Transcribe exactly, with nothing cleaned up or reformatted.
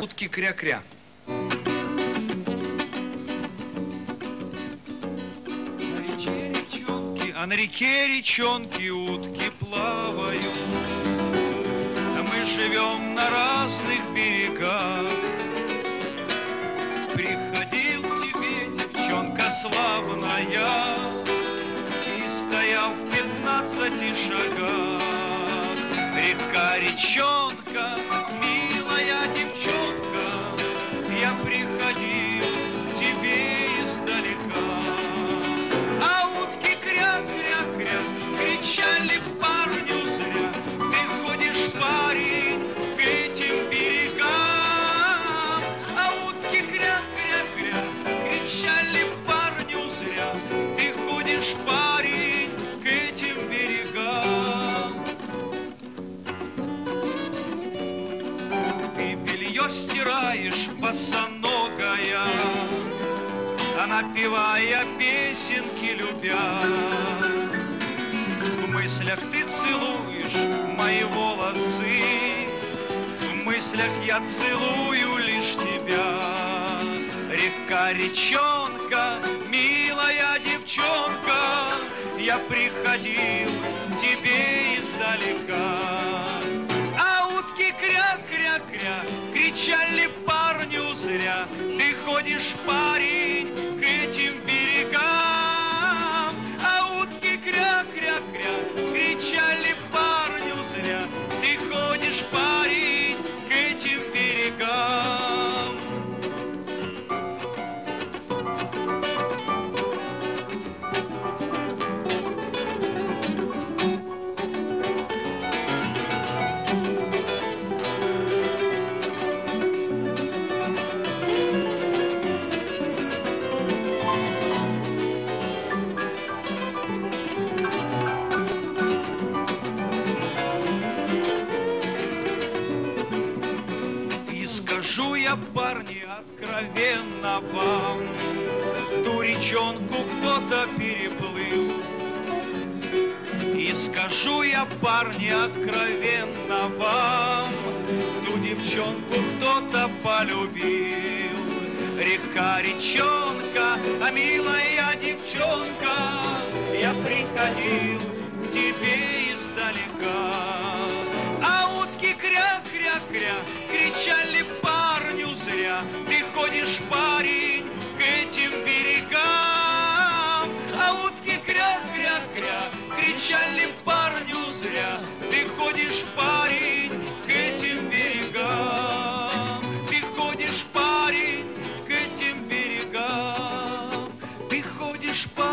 Утки кря-кря. На реке речонки, а на реке речонки утки плавают. А мы живем на разных берегах. Приходил к тебе, девчонка славная, и стоял в пятнадцати шагах. Река речонка, милая девчонка, я приходил к тебе издалека. А утки кря-кря-кря кричали парню зря. Ты ходишь, парень, к этим берегам. А утки кря-кря-кря кричали парню зря. Ты ходишь, парень, к этим берегам. Ты белье стираешь, босоногая, а напевая песенки любя. В мыслях ты целуешь мои волосы, в мыслях я целую лишь тебя. Река речонка, милая девчонка, я приходил к тебе издалека. А утки кря-кря-кря кричали парню зря. Ты ходишь, парень, к этим берегам. А утки кря-кря-кря кричали парню зря. Ты ходишь, парень, к этим берегам. Скажу я, парни, откровенно вам, ту речонку кто-то переплыл. И скажу я, парни, откровенно вам, ту девчонку кто-то полюбил. Река речонка, а милая девчонка, я приходил к тебе издалека. А утки кря-кря-кря кричали парню зря. Ты ходишь, парень, к этим берегам. А утки кря-кря-кря кричали парню зря. Ты ходишь, парень, к этим берегам. Ты ходишь, парень, к этим берегам. Ты ходишь, парень.